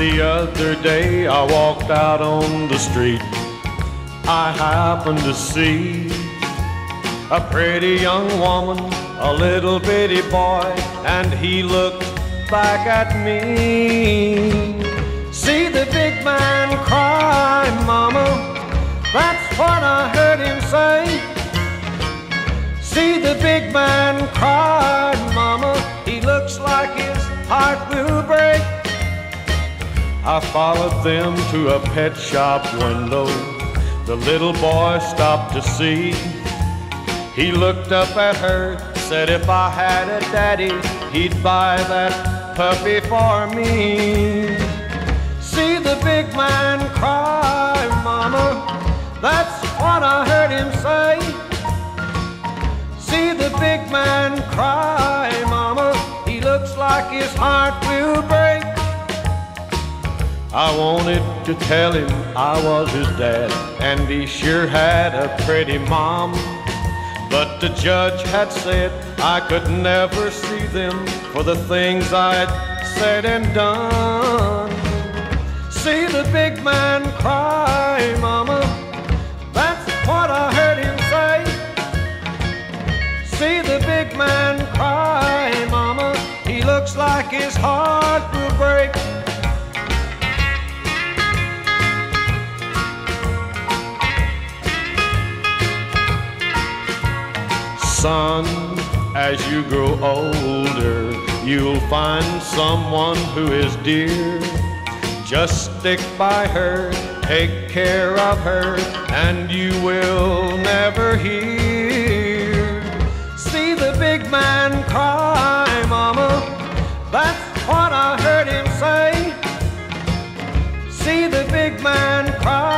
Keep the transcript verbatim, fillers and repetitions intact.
The other day I walked out on the street. I happened to see a pretty young woman, a little bitty boy, and he looked back at me. See the big man cry, mama, that's what I heard him say. See the big man cry, mama, he looks like his heart will break. I followed them to a pet shop window. The little boy stopped to see. He looked up at her, said if I had a daddy, he'd buy that puppy for me. See the big man cry, mama, that's what I heard him say. See the big man cry, mama, he looks like his heart will break. I wanted to tell him I was his dad, and he sure had a pretty mom. But the judge had said I could never see them for the things I'd said and done. See the big man cry, mama, that's what I heard him say. See the big man cry, mama, he looks like his heart will break. Son, as you grow older, you'll find someone who is dear. Just stick by her, take care of her, and you will never hear. See the big man cry, mama, that's what I heard him say. See the big man cry,